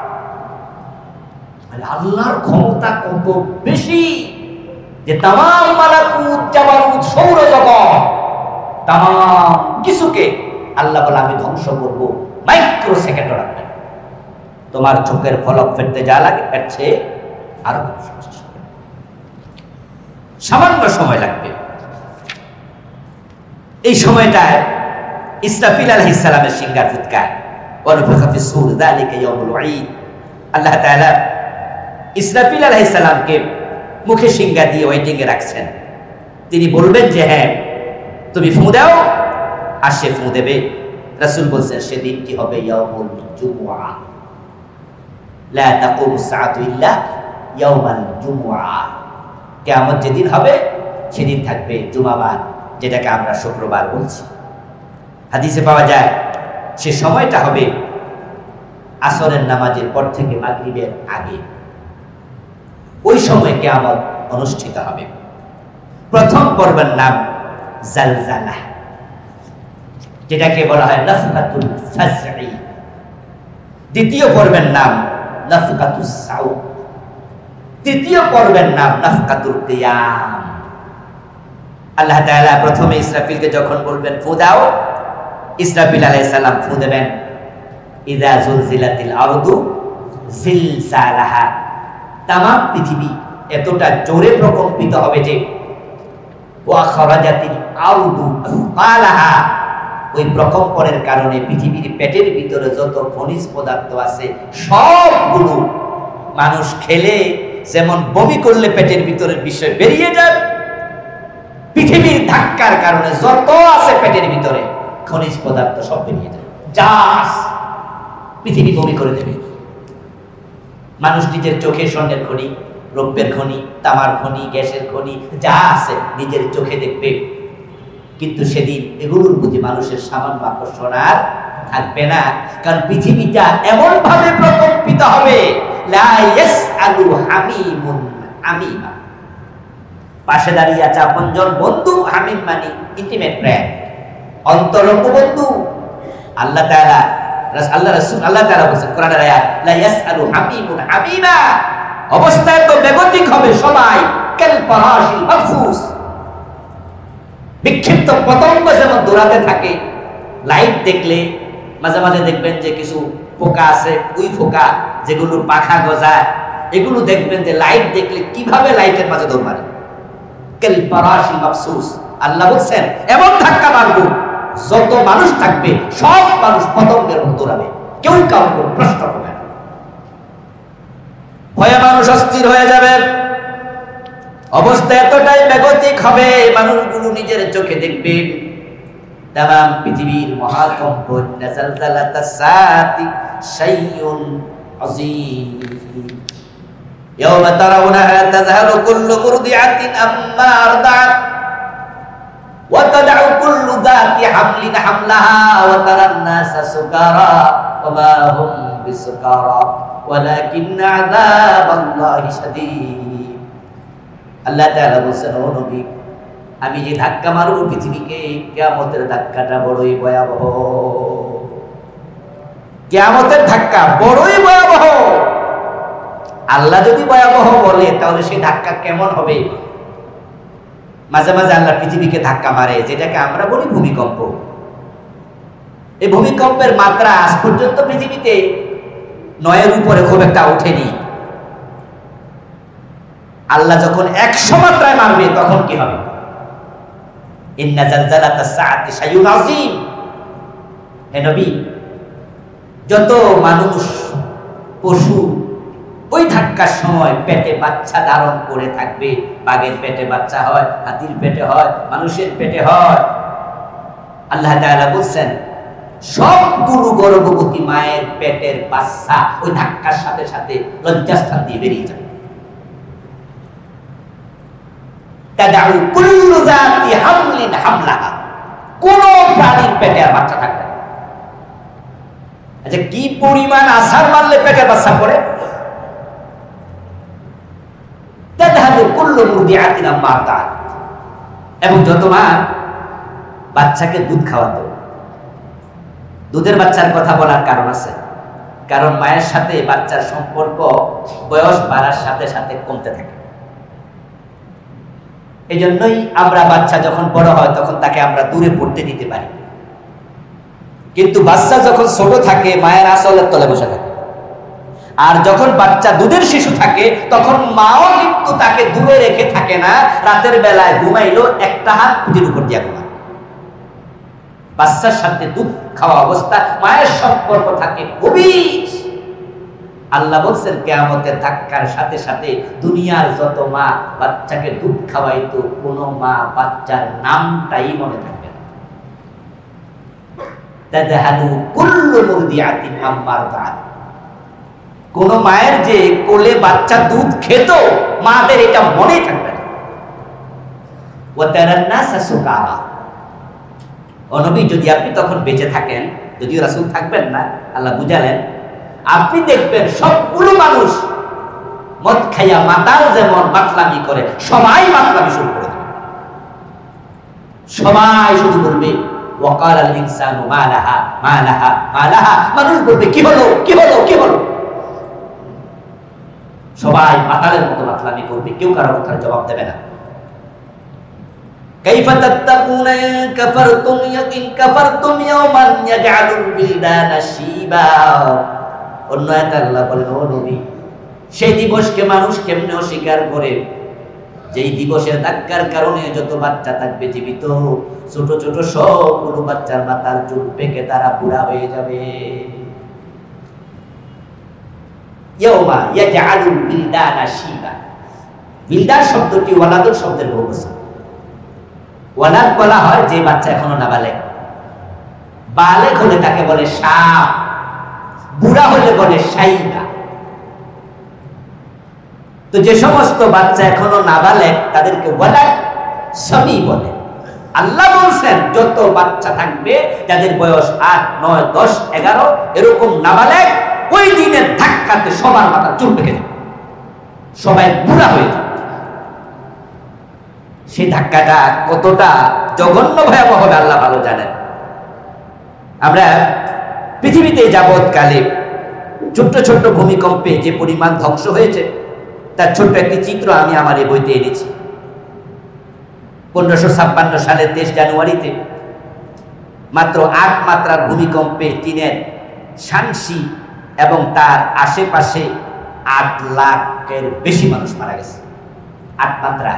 মানে আল্লাহর ক্ষমতা কত বেশি যে তামাম মালাকুত জাবারুত সৌরজগৎ তামাম কিছুকে আল্লাহ বলে আমি ধ্বংস করব মাইক্রো সেকেন্ড রাখবে। তোমার চোখের ফলক ফেলতে যা লাগে এর চেয়ে আরো সামান্য সময় লাগবে। এই সময়টায় ইসরাফিল আলাইহিস সালামের সিংহার ফুৎকার ওয়ানুফিখা ফিস সূর যালিকা ইয়াউমুল ঈদ। আল্লাহ তাআলা ইসরাফিল আলাইহিস সালামকে মুখে সিংহা দিয়ে ওয়েটিং এ রাখছেন। তিনি বলবেন যে হ্যাঁ তুমি ফু দাও, আর সে ফু দেবে। রাসূল বলছেন সেদিনটি হবে ইয়াউমুল জুমআ, লা তাকুমুস সাআতু ইল্লা ইয়াউমাল জুমআ। কিয়ামত যেদিন হবে সেদিন থাকবে জুমাবার, যেটাকে আমরা শুক্রবার বলছি। হাদিসে পাওয়া যায় সে সময়টা হবে আসরের নামাজের পর থেকে মাগরিবের আগে। ওই সময় কিয়ামত অনুষ্ঠিত হবে। প্রথম পর্বের নাম জালজালা, যেটাকে বলা হয় নাফকাতুল ফাজঈ। দ্বিতীয় পর্বের নাম নাফকাতুস সাউক। তৃতীয় পর্বের নাম নাফকাতুল কিয়াম। আল্লাহ তাআলা প্রথমে ইসরাফিলকে যখন বলবেন ফু দাও, ইসরাফিল আলাইহিস সালাম ফু দেবেন ইযা জুলজিলাতিল আরদু জিলজালাহা। তামাম পৃথিবী এতটা জোরে প্রকম্পিত হবে যে ওয়া খারাজাতিল আরদু আসফালাহা। ওই প্রকম্পনের কারণে পৃথিবীর পেটের ভিতরে যত খনিজ পদার্থ আছে সবগুলো মানুষ খেলে যেমন বমি করলে পেটের ভিতরের বিষয় বেরিয়ে যায়, পৃথিবীর ধাক্কার কারণে যত আছে পেটের ভিতরে খনিজ পদার্থ সব বেরিয়ে যায়। জাস পৃথিবী বমি করে দেবে। মানুষ নিজের চোখে স্বর্ণের খনি, রৌপ্যের খনি, তামার খনি, গ্যাসের খনি যা আছে নিজের চোখে দেখবে, কিন্তু সেদিন এগুলোর প্রতি মানুষের সামান্য আকর্ষণ আর থাকবে না। কারণ পৃথিবীটা এমন ভাবে প্রকম্পিত হবে লা ইয়াসআলু হামিমুন হামিমা। পাশে দাঁড়িয়ে আছে আপনজন বন্ধু, হামিম মানে ইন্টিমেট ফ্রেন্ড, অন্তরঙ্গ বন্ধু। আল্লাহ তাআলা আল্লাহ রাসূল আল্লাহ তাআলা বলেছেন কোরআনের আয়াত লা ইয়াসআলু হামিমুন হামিমা। অবস্থায় তো বেগতিক হবে সবাই, কাল ফারাশিল মাবসুস। বিক্ষিপ্ত পতঙ্গ যেমন দৌড়াতে থাকে, লাইট দেখলে মাঝে মাঝে দেখবেন যে কিছু পোকা আছে, ওই পোকা যেগুলোর পাখা গজায়, এগুলো দেখবেন যে লাইট দেখলে কিভাবে লাইটের মাঝে দৌড় মারে। কাল ফারাশিল মাবসুস। আল্লাহ বলছেন এমন ধাক্কা মারবো যত মানুষ থাকবে সব মানুষ পতঙ্গের মতো দৌড়াবে, কেউ কাউকে প্রশ্ন করবে না। ভয়ে মানুষ অস্থির হয়ে যাবে। অবস্থা এতটাই বেগতিক হবে, মানুষগুলো নিজের চোখে দেখবে তামাম পৃথিবীর মহাকম্প। নাযালজালাতাস সাআতি শাইউন আযীম। ইয়াওমা তারাউনাহা তাযহালু কুল্লু মুরদিআতিন আম্মা আরদাআত ওয়া তাদউ কুল্লু যাতি হামলিন হামলাহা ওয়া তারান নাসা সুকারা ওয়া মা হুম বিসুকারা ওয়ালাকিন্না আযাবাল্লাহি শাদীদ। আল্লাহ তাআলা বলেন ও নবী, আমি যে ধাক্কা মারব পৃথিবীকে, কিয়ামতের ধাক্কাটা বড়ই ভয়াবহ। কিয়ামতের ধাক্কা বড়ই ভয়াবহ। আল্লাহ যদি ভয়াবহ বলে তাহলে সেই ধাক্কা কেমন হবে? মাঝে মাঝে আল্লাহ পৃথিবীকে ধাক্কা মারে, যেটাকে আমরা বলি ভূমিকম্প। এই ভূমিকম্পের মাত্রা আজ পর্যন্ত পৃথিবীতে নয়ের উপরে খুব একটা ওঠেনি। আল্লাহ যখন একশো মাত্রায় মারবে তখন কি হবে? ইন্না জালজালাতাস সাআতি শাইউন আযীম। হে নবী, যত মানুষ পশু ওই ধাক্কার সময় পেটে বাচ্চা ধারণ করে থাকবে, বাঘের পেটে বাচ্চা হয়, হাতির পেটে হয়, মানুষের পেটে হয়, আল্লাহ তাআলা বলছেন সবগুলো গর্ভবতী মায়ের পেটের বাচ্চা ওই ধাক্কার সাথে সাথে লজ্জাস্থান দিয়ে বেরিয়ে যাবে। তাদাউ কুল্লু যাতি হামলিন হামলাহা, কোন প্রাণীর পেটে আর বাচ্চা থাকবে না। আচ্ছা, কি পরিমাণ আছাড় মারলে পেটে বাচ্চা পড়ে? তাদাহু কুল্লু মুরদিআতিন আম্মা আরদাআত, এবং যত মা বাচ্চাকে দুধ খাওয়াতো, দুধের বাচ্চার কথা বলার কারণ আছে, কারণ মায়ের সাথে বাচ্চার সম্পর্ক বয়স বাড়ার সাথে সাথে কমতে থাকে। এই জন্যই আমরা বাচ্চা যখন বড় হয় তখন তাকে আমরা দূরে পড়তে দিতে পারি, কিন্তু বাচ্চা যখন ছোট থাকে মায়ের আঁচলের তলে বসে থাকে। আর যখন বাচ্চা দুধের শিশু থাকে তখন মাও কিন্তু তাকে দূরে রেখে থাকে না, রাতের বেলায় ঘুমাইলো একটা হাত পিঠের উপর দিয়ে ঘুমায়। বাচ্চার সাথে দুধ খাওয়া অবস্থা মায়ের সম্পর্ক থাকে গভীর। আল্লাহ বলছেন কিয়ামতের ধাক্কার সাথে সাথে দুনিয়ার যত মা বাচ্চাকে দুধ খাওয়াইতো, কোন মা বাচ্চার নামটাই মনে থাকবে না। তাদহালু কুল্লু মুরদিআতিন আম্মা আরদাআত, কোন মায়ের যে কোলে বাচ্চা দুধ খেত মাদের এটা মনে থাকবে না। ওয়া তারান নাসা সুকারা, ও নবী, যদি আপনি তখন বেঁচে থাকেন, যদিও রাসূল থাকবেন না, আল্লাহ বুঝালেন, আপনি দেখবেন সবগুলো মানুষ মদ খাইয়া মাতাল যেমন মাতলামি করে সবাই মাতলামি শুরু করে দেবে। সবাই শুধু বলবে ওয়াকালাল ইনসানু মা লাহা মা লাহা মা লাহা, মানুষ বলবে কি হলো কি হলো কি হলো। সবাই মাতালের মতো মাতলামি করবে, কেউ কারো কথার জবাব দেবে না। কাইফা তাত্তাকুনা ইন কাফারতুম ইন কাফারতুম ইয়াওমান ইয়াজআলুল বিলদানা শিবা। অন্য আয়াতে আল্লাহ বলেন, ও নবী, সেই দিবসকে মানুষ কেমনে অস্বীকার করে যেই দিবসের ধাক্কার কারণে যত বাচ্চা থাকবে জীবিত, ছোট ছোট সবগুলো বাচ্চার মাথার চুল পেকে তারা বুড়া হয়ে যাবে। ইয়াউমা ইয়াজআলুল বিলদানা শিবা, বিলদান শব্দটি ওয়ালাদুল শব্দের বহুবচন। ওয়ালাদ বলা হয় যে বাচ্চা এখনো নাবালেগ, বালেগ হলে তাকে বলে শাব, বুড়া হলে বলে শাইবা। তো যে সমস্ত বাচ্চা এখনো নাবালেগ তাদেরকে ওয়ালাদ সবই বলে। আল্লাহ বলছেন যত বাচ্চা থাকবে যাদের বয়স আট নয় দশ এগারো এরকম নাবালেগ, ওই দিনের ধাক্কাতে সবার মাথা চুল পেকে যাবে, সবাই বুড়া হয়ে যাবে। সেই ধাক্কাটা কতটা জঘন্য ভয়াবহ হবে আল্লাহ ভালো জানেন। আমরা পৃথিবীতে যাবৎকালে ছোট্ট ছোট্ট ভূমিকম্পে যে পরিমাণ ধ্বংস হয়েছে তার ছোট্ট একটি চিত্র আমি আমার এই বইতে এনেছি। পনেরোশো ছাপ্পান্ন সালের তেইশ জানুয়ারিতে মাত্র আট মাত্রার ভূমিকম্পে চীনের শানসি এবং তার আশেপাশে আট লাখের বেশি মানুষ মারা গেছে। আট মাত্রা।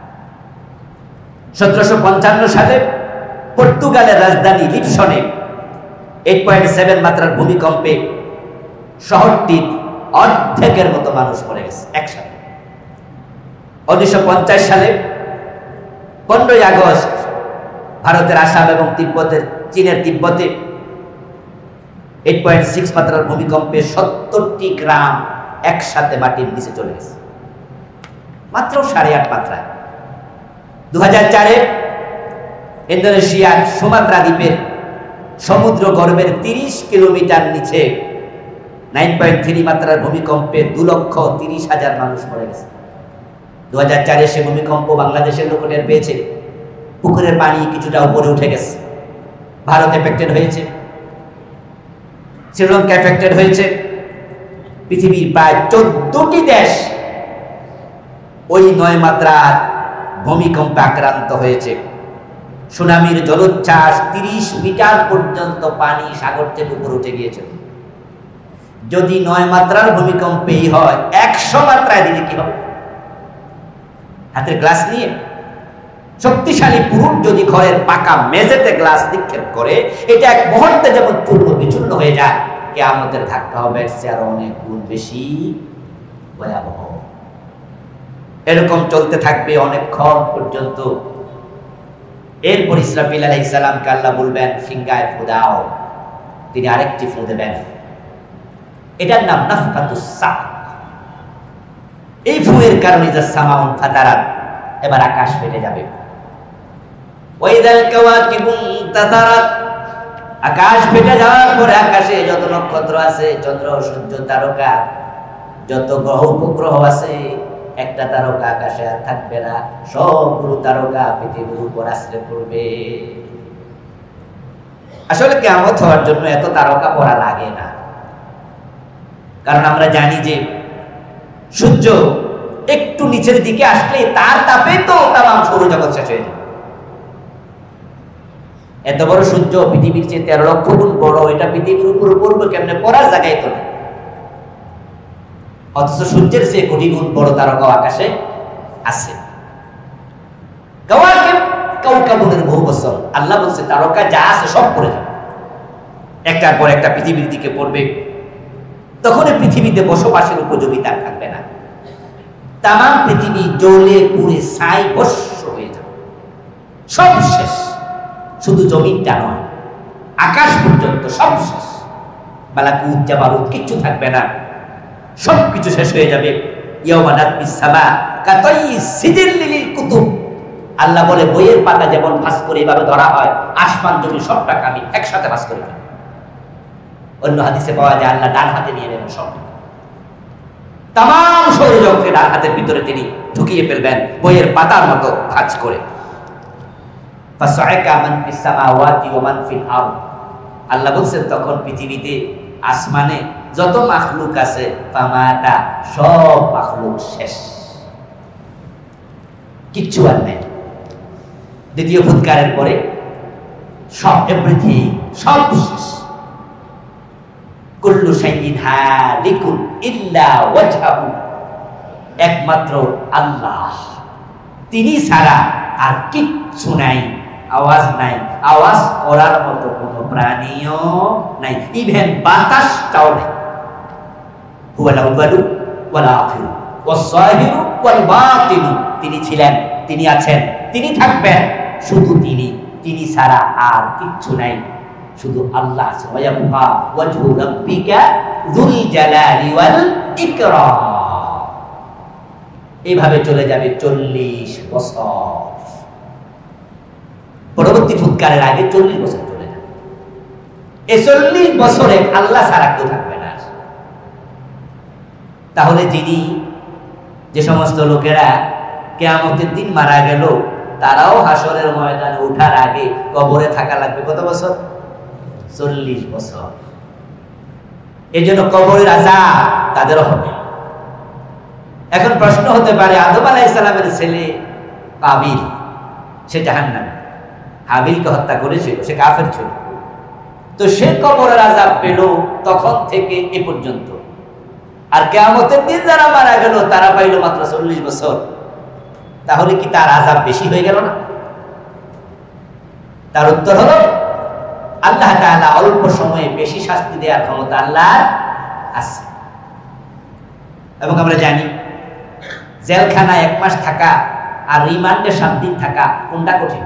সতেরোশো পঞ্চান্ন সালে পর্তুগালের রাজধানী লিপসনে এইট পয়েন্ট সেভেন মাত্রার ভূমিকম্পে শহরটির অর্ধেকের মতো মানুষ মরে গেছে একসাথে। উনিশশো পঞ্চাশ সালে পনেরোই আগস্ট ভারতের আসাম এবং তিব্বতের চীনের তিব্বতে এইট পয়েন্ট সিক্স মাত্রার ভূমিকম্পে সত্তরটি গ্রাম একসাথে মাটির নিচে চলে গেছে, মাত্র সাড়ে আট মাত্রায়। দু হাজার চারে ইন্দোনেশিয়ার সুমাত্রা দ্বীপের সমুদ্র গর্ভের তিরিশ কিলোমিটার নিচে নাইন পয়েন্ট থ্রি মাত্রার ভূমিকম্পে দু লক্ষ তিরিশ হাজার মানুষ মরে গেছে। দু হাজার চারে সে ভূমিকম্প বাংলাদেশের লোক টের পেয়েছে, পুকুরের পানি কিছুটা উপরে উঠে গেছে। ভারত এফেক্টেড হয়েছে, শ্রীলঙ্কা এফেক্টেড হয়েছে, পৃথিবীর প্রায় চোদ্দটি দেশ ওই নয় মাত্রার ভূমিকম্পে আক্রান্ত হয়েছে। সুনামির জলোচ্ছ্বাস তিরিশ মিটার পর্যন্ত পানি সাগর থেকে উপরে উঠে গিয়েছে। যদি নয় মাত্রার ভূমিকম্পেই হয়, একশো মাত্রায় দিলে কি হবে? হাতের গ্লাস নিয়ে শক্তিশালী পুরুষ যদি ঘরের পাকা মেঝেতে গ্লাস নিক্ষেপ করে, এটা এক মুহূর্তে যেমন চূর্ণ বিচূর্ণ হয়ে যায়, কিয়ামতের ধাক্কা হবে আরো অনেক গুণ বেশি ভয়াবহ। এরকম চলতে থাকবে অনেকক্ষণ পর্যন্ত। এরপর ইসরাফিল আলাইহিস সালামকে আল্লাহ বলবেন ফিঙ্গায় ফু দাও, তিনি আরেকটি ফু দেবেন, এটার নাম নাফখাতুস সাক। এই ফুয়ের কারণে যা সামাউন ফাতারাত, এবার আকাশ ফেটে যাবে। ওয়াইদাল কাওয়াকিবু তাসারাত, আকাশ ফেটে যাওয়ার পরে আকাশে যত নক্ষত্র আছে, চন্দ্র সূর্য তারকা, যত গ্রহ উপগ্রহ আছে, একটা তারকা আকাশে আর থাকবে না, সবগুলো তারকা পৃথিবীর উপর আশ্রয় পড়বে। আসলে কিয়ামত হওয়ার জন্য এত তারকা পড়া লাগে না, কারণ আমরা জানি যে সূর্য একটু নিচের দিকে আসলে তার তাপে তো তামাম সৌরজগৎ শেষ হয়ে যাবে। এত বড় সূর্য পৃথিবীর চেয়ে তেরো লক্ষ গুণ বড়, এটা পৃথিবীর উপর পড়বে কেমনে, পড়ার জায়গায় তো না। অথচ সূর্যের চেয়ে কোটি গুণ বড় তারকা আকাশে আছে। কাওয়াকিব কাওকাবুনের বহু বছর আল্লাহ বলছে তারকা যা আছে সব পড়ে যাবে, একটার পর একটা পৃথিবীর দিকে পড়বে। তখন পৃথিবীতে বসবাসের উপযোগী তার থাকবে না, তামাম পৃথিবী জ্বলে পুড়ে ছাই ভস্ম হয়ে যাবে, সব শেষ। শুধু জমিনটা নয়, আকাশ পর্যন্ত সব শেষ। মালাকুত জাবারুত কিচ্ছু থাকবে না, সব কিছু শেষ হয়ে যাবে। ইয়াওমা নাতমিস সামা কাতাই সিজিল্লিল কুতুব, আল্লাহ বলে বইয়ের পাতা যেমন ভাঁজ করে এভাবে ধরা হয়, আসমান জমি সবটাকে আমি একসাথে ভাঁজ করে ফেলব। অন্য হাদিসে পাওয়া যায় আল্লাহ ডান হাতে নিয়ে নেবেন সব, তামাম সৌরজগৎকে ডান হাতের ভিতরে তিনি ঢুকিয়ে ফেলবেন বইয়ের পাতার মতো ভাঁজ করে। ফাসাইকা মান ফিস সামাওয়াতি ওয়া মান ফিল আরদ, আল্লাহ বলছেন তখন পৃথিবীতে আসমানে যত মাখলুক আছে, ফামাতা, সব মাখলুক শেষ, কিচ্ছু আর নেই। দ্বিতীয় ফুৎকারের পরে সব এভরিথিং সব শেষ। কুল্লু শাইইন হালিকুন ইল্লা ওয়াজহাহু, একমাত্র আল্লাহ, তিনি ছাড়া আর কিচ্ছু নাই। আওয়াজ নাই, আওয়াজ করার মতো কোনো প্রাণীও নাই, ইভেন বাতাসটাও নাই। হুয়াল আউয়ালু ওয়াল আখিরু ওয়াস যাহিরু ওয়াল বাতিনু, তিনি ছিলেন, তিনি আছেন, তিনি থাকবেন, শুধু তিনি, তিনি ছাড়া আর কিচ্ছু নাই, শুধু আল্লাহ আছে। ওয়ায়াবকা ওয়াজহু রাব্বিকা যুল জালালি ওয়াল ইকরাম। এইভাবে চলে যাবে চল্লিশ বছর। পরবর্তী ফুৎকারের আগে চল্লিশ বছর চলে যাবে। এই চল্লিশ বছরে আল্লাহ ছাড়া কেউ থাকবে না। তাহলে যিনি, যে সমস্ত লোকেরা কিয়ামতের দিন মারা গেল, তারাও হাসরের ময়দানে ওঠার আগে কবরে থাকা লাগবে কত বছর? চল্লিশ বছর। এই জন্য কবরের আযাব তাদেরও হবে। এখন প্রশ্ন হতে পারে, আদম আলাইহিস সালামের ছেলে কাবিল, সে জাহান্নামী, হাবিলকে হত্যা করেছিল, সে কাফের ছিল, তো সে কবরের আযাব পেল তখন থেকে এ পর্যন্ত। আর কিয়ামতের দিন যারা মারা গেল তারা পাইল মাত্র চল্লিশ বছর। তাহলে কি তার আযাব বেশি হয়ে গেল না? তার উত্তর হলো আল্লাহ তাআলা অল্প সময়ে বেশি শাস্তি দেওয়ার ক্ষমতা আল্লাহর আছে। এবং আমরা জানি জেলখানায় এক মাস থাকা আর রিমান্ডে সাত দিন থাকা কোনটা কঠিন?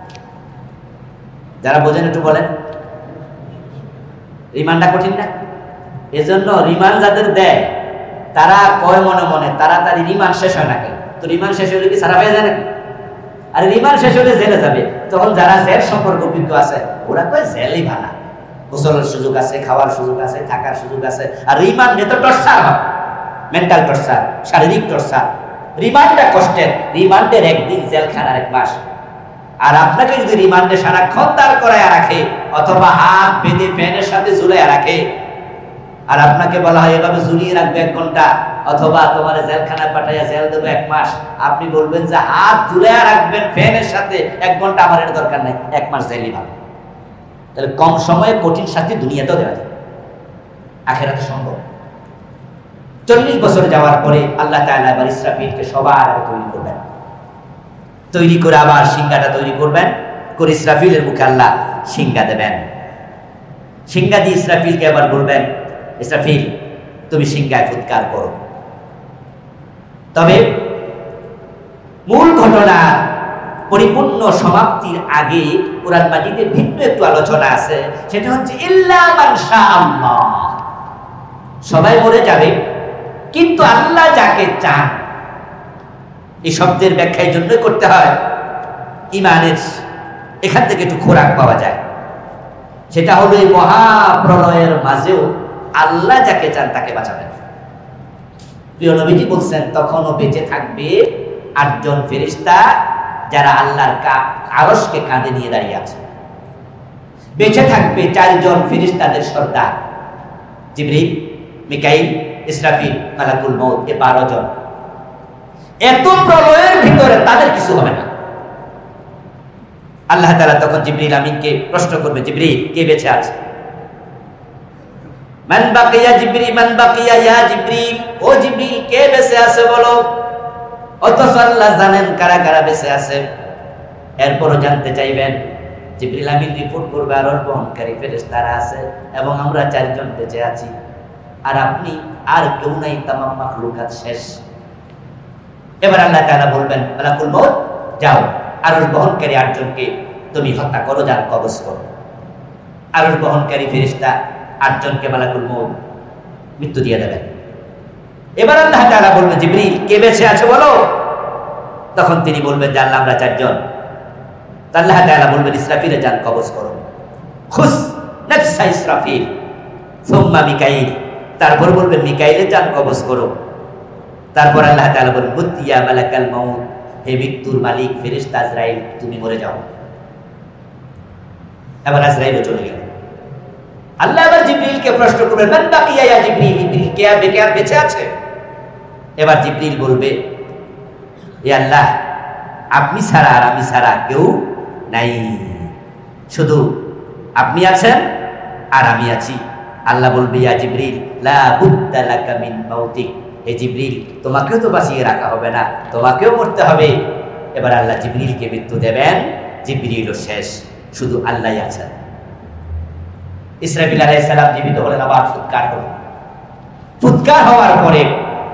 যারা বোঝেন একটু বলেন। রিমান্ডটা কঠিন না? এজন্য রিমান্ড যাদের দেয় তারা কয় মনে মনে তাড়াতাড়ি রিমান্ড শেষ হয় না কেন? তো রিমান্ড শেষ হলে কি সারা পেয়ে যায় নাকি? আর রিমান্ড শেষ হলে জেলে যাবে, তখন যারা জেল সম্পর্কে অভিজ্ঞ আছে ওরা কয় জেলই ভালো, গোসলের সুযোগ আছে, খাওয়ার সুযোগ আছে, থাকার সুযোগ আছে। আর রিমান্ডে তো টর্চার হয়, মেন্টাল টর্চার, শারীরিক টর্চার। রিমান্ডটা কষ্টের, রিমান্ডের একদিন, জেলখানার এক মাস। আর আপনাকে যদি রিমান্ডে সারাক্ষণ দাঁড় করায় রাখে অথবা হাত বেঁধে ফ্যানের সাথে ঝুলাইয়া রাখে, আর আপনাকে বলা হয় এভাবে ঝুলিয়ে রাখবে এক ঘন্টা অথবা তোমার জেলখানায় পাঠাইয়া জেল দেবো এক মাস, আপনি বলবেন যে হাত ঝুলাইয়া রাখবেন ফ্যানের সাথে এক ঘন্টা, আমার এর দরকার নাই, এক মাস জেলই ভালো। তাহলে কম সময়ে কঠিন শাস্তি দুনিয়াতেও দেওয়া যায়, আখিরাতে সম্ভব। চল্লিশ বছর যাওয়ার পরে আল্লাহ তাআলা এবার ইসরাফিলকে সবার আগে তৈরি করবেন। তৈরি করে আবার সিংহাটা তৈরি করবেন, করে ইসরাফিলের মুখে আল্লাহ সিংহা দেবেন। সিংহা দিয়ে ইসরাফিলকে আবার বলবেন, ইসরাফিল তুমি সিংহায় ফুৎকার করো। তবে মূল ঘটনা পরিপূর্ণ সমাপ্তির আগে কুরআন মাজিদে ভিন্ন একটু আলোচনা আছে, সেটা হচ্ছে ইল্লা মান শা আল্লাহ। সবাই মরে যাবে, কিন্তু আল্লাহ যাকে চান। এই শব্দের ব্যাখ্যা এই জন্যই করতে হয়, ইমানের এখান থেকে একটু খোরাক পাওয়া যায়। সেটা হলো এই মহাপ্রলয়ের মাঝেও আল্লাহ যাকে চান তাকে বাঁচাবেন। প্রিয় নবীজি বলছেন তখনও বেঁচে থাকবে আটজন ফেরেশতা যারা আল্লাহর আরশকে কাঁধে নিয়ে দাঁড়িয়ে আছে। বেঁচে থাকবে চারজন ফেরেশতাদের সর্দার, জিবরিল, মিকাইল, ইসরাফিল, মালাকুল মউত, এ বারো জন। এত প্রলয়ের ভিতরে তাদের কিছু হবে না। আল্লাহ তাআলা তখন জিবরিল আমিনকে প্রশ্ন করবে, জিবরিল কে বেঁচে আছে? মান বাকিয়া জিবরিল, মান বাকিয়া ইয়া জিবরিল, ও জিবরিল কে বেঁচে আছে বলো। অথচ আল্লাহ জানেন কারা কারা বেঁচে আছে। এরপরও জানতে চাইবেন, জিবরিল আমিন রিপোর্ট করবে আরশ বহনকারী ফেরেশতারা আছে এবং আমরা চারজন বেঁচে আছি, আর আপনি আর কেউ নাই, তামাম মাখলুকাত শেষ। এবার আল্লাহ তাআলা বলবেন, মালাকুল মউত যাও আরশ বহনকারী আটজনকে তুমি হত্যা করো, যার কবজ করো। আরশ বহনকারী ফেরেশতা আটজনকে মালাকুল মউত মৃত্যু দিয়ে দেবেন। এবার আল্লাহ তাআলা বলবেন, জিবরিল কে বেঁচে আছে বলো। তখন তিনি বলবেন যে আল্লাহ আমরা চারজন। আল্লাহ তাআলা বলবেন, ইসরাফিলের জান কবজ করো। খুস নাফসা ইসরাফিল সুম্মা মিকাইল, তারপর বলবেন মিকাইলের জান কবজ করো। তারপর আল্লাহ তাআলা বলবেন, মুতিয়া মালাকাল মউত, হে মৃত্যুর মালিক ফেরেশতা আজরাইল তুমি মরে যাও। এবার আজরাইলও চলে গেল। আল্লাহ আবার জিবরিলকে প্রশ্ন করবেন, মান বাকিয়া ইয়া জিবরিল, জিবরিল কে আর কে আর বেঁচে আছে? এবার জিবরিল বলবে, হে আল্লাহ আপনি ছাড়া আর আমি ছাড়া কেউ নাই, শুধু আপনি আছেন আর আমি আছি। আল্লাহ বলবে, ইয়া জিবরিল লা বুদ্দা লাকা মিন মাউতিক, হে জিবরিল তোমাকেও তো বাঁচিয়ে রাখা হবে না, তোমাকেও মরতে হবে। এবার আল্লাহ জিবরিলকে মৃত্যু দেবেন, জিবরিলও শেষ, শুধু আল্লাহই আছেন। ইসরাফিল আলাইহিস সালাম জীবিত হলেন, আবার ফুৎকার হলেন। ফুৎকার হওয়ার পরে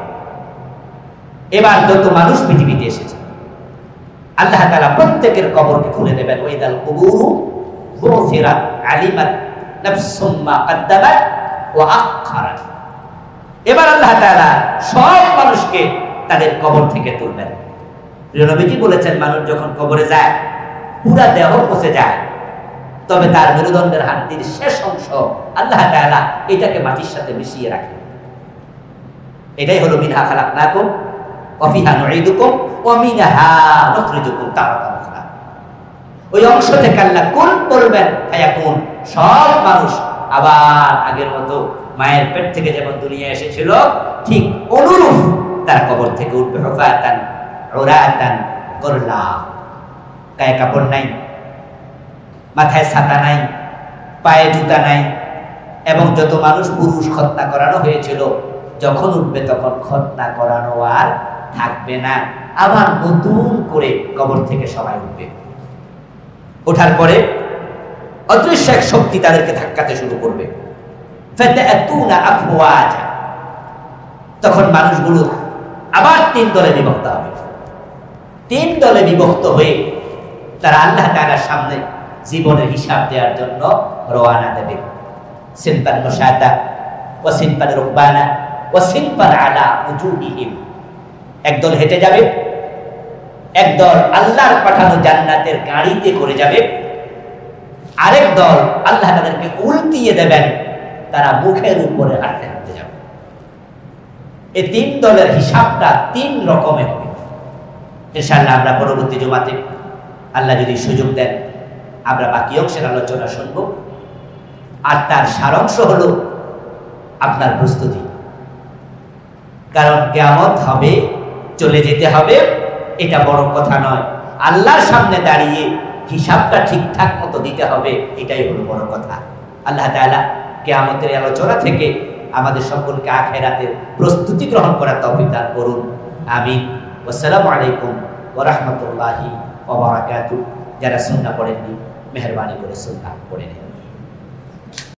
এবার যত মানুষ পৃথিবীতে এসেছে আল্লাহ তাআলা প্রত্যেকের কবরকে খুলে দেবেন। ওয়াইদাল কুবুরু বুসিরাত আলিমাত নাফসুম মা কদ্দামাত ওয়া আখারাত। এবার আল্লাহ তাআলা সব মানুষকে তাদের কবর থেকে তুলবেন। প্রিয় নবীজি বলেছেন, মানুষ যখন কবরে যায় পুরা দেহ পচে যায়, তবে তার মেরুদণ্ডের হাড্ডির শেষ অংশ আল্লাহ তাআলা এটাকে মাটির সাথে মিশিয়ে রাখে। এটাই হলো মিনহা খালাকনাকুম ওয়া ফিহা নুঈদুকুম ওয়া মিনহা নুখরিজুকুম তারাতান উখরা। ওই অংশ থেকে আল্লাহ কুন বলবেন, ফায়াকুন, সব মানুষ আবার আগের মতো মায়ের পেট থেকে যেমন দুনিয়া এসেছিল ঠিক অনুরূপ তার কবর থেকে উঠবে। হুফাতান উরাতান গুরলা, গায়ে কাপড় নাই, মাথায় ছাতা নাই, পায়ে জুতা নাই, এবং যত মানুষ পুরুষ খতনা করানো হয়েছিল যখন উঠবে তখন খতনা করানো আর থাকবে না, আবার নতুন করে কবর থেকে সবাই উঠবে। ওঠার পরে অদৃশ্য এক শক্তি তাদেরকে ধাক্কাতে শুরু করবে। ফাতাতুনা আফওয়াজা, তখন মানুষগুলো আবার তিন দলে বিভক্ত হবে। তিন দলে বিভক্ত হয়ে তারা আল্লাহ তাআলার সামনে জীবনের হিসাব দেওয়ার জন্য রওনা দেবে। সিনফান মুশাতা ওয়া সিনফান রুকবানা ওয়া সিনফান আলা উজুহিহিম, একদল হেঁটে যাবে, একদল আল্লাহর পাঠানো জান্নাতের গাড়িতে করে যাবে, আরেক দল আল্লাহ তাদেরকে উল্টিয়ে দেবেন, তারা মুখের উপরে হাঁটতে হাঁটতে যাবে। এই তিন দলের হিসাবটা তিন রকমে হবে। ইনশাআল্লাহ আমরা পরবর্তী জুমাতে আল্লাহ যদি সুযোগ দেন আমরা বাকি অংশের আলোচনা শুনব। আর তার সারাংশ হলো আপনার প্রস্তুতি, কারণ কিয়ামত হবে, চলে যেতে হবে, এটা বড় কথা নয়। আল্লাহর সামনে দাঁড়িয়ে হিসাবটা ঠিকঠাক মতো দিতে হবে, এটাই হলো বড় কথা। আল্লাহ তাআলা কিয়ামতের আলোচনা থেকে আমাদের সকলকে আখিরাতের প্রস্তুতি গ্রহণ করার তৌফিক দান করুন। আমিন। আসসালামু আলাইকুম ওয়া রাহমাতুল্লাহি ওয়া বারাকাতুহু। যারা সুন্নাহ পড়েননি মেহেরবানি করে সুন্নাহ পড়ে নিন।